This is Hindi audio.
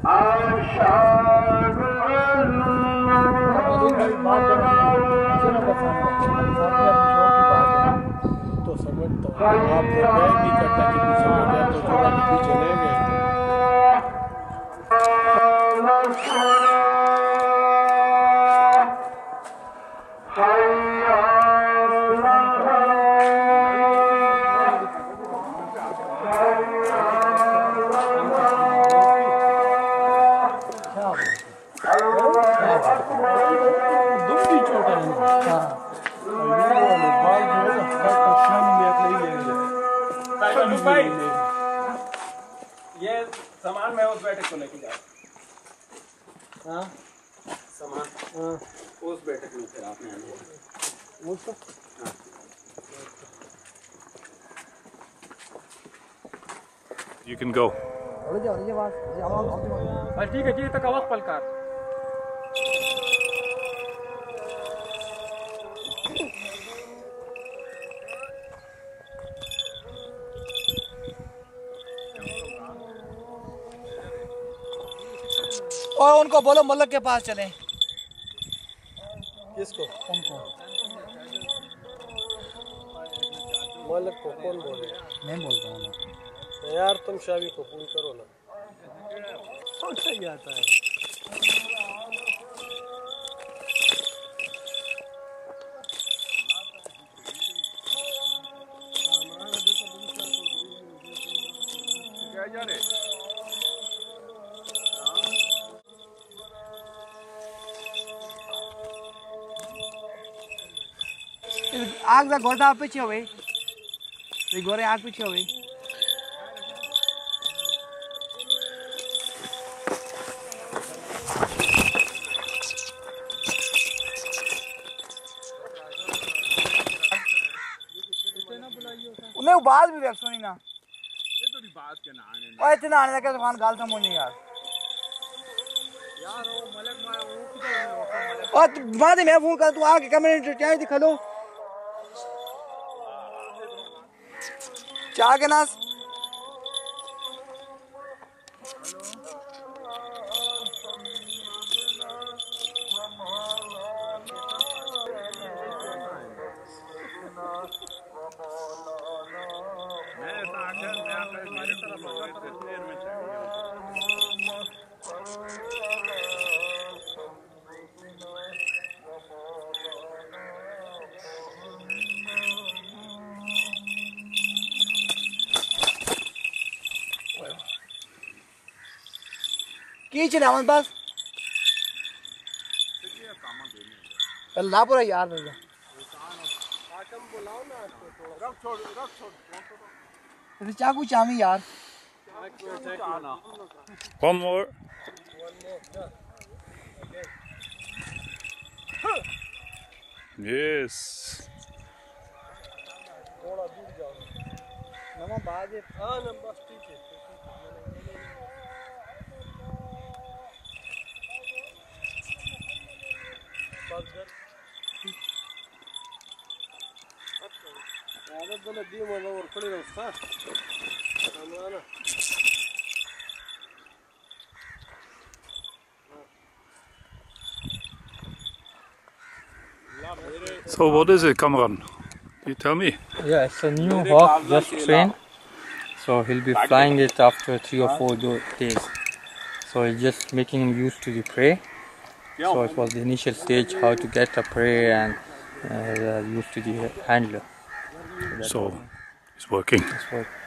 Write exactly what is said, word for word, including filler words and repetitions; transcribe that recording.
तो समझता हूँ आप बैग नहीं करता कि पीछे हो गया तो थोड़ा पीछे ले गए दुम भी छोटा है। हाँ भाई ये सामान मैं उस बैठक को लेके जा। हाँ सामान हाँ उस बैठक में फिर आपने आना वो तो हाँ You can go. ठीक है जी तक वक्त पलकार और उनको बोलो मलक के पास चलें। किसको उनको मलक को कौन बोले? मैं बोलता हूँ ना यार तुम शादी को पूरी करो ना सही आता है। क्या जा रहे आग दा गोटा पीछे हो गई गोरे आग पीछे हो गई उन्हें बात भी देख सुनी ना ये तो बात के ना आने ओए इतना आने लगा दुकान गाल समझ नहीं यार यार वो मलक मार वो किधर और बाद में फोन कर तू आके कमेंट चाय दिखा लो चाय के नास की चले हमारे पास अल्लाह पूरा यार भैया चाकू चामी यार One more. Yes. थोड़ा दूर जाओ नवा बाजे हाँ ना बस ठीक है आदत बोले दिए मोला और खड़े रहो हाँ हमारा So what is it, Kamran? You tell me. Yeah, it's a new hawk just trained. So he'll be flying it after three or four days. So it's just making him used to the prey. So it was the initial stage how to get a prey and uh, used to the handler. So it's working. It's working.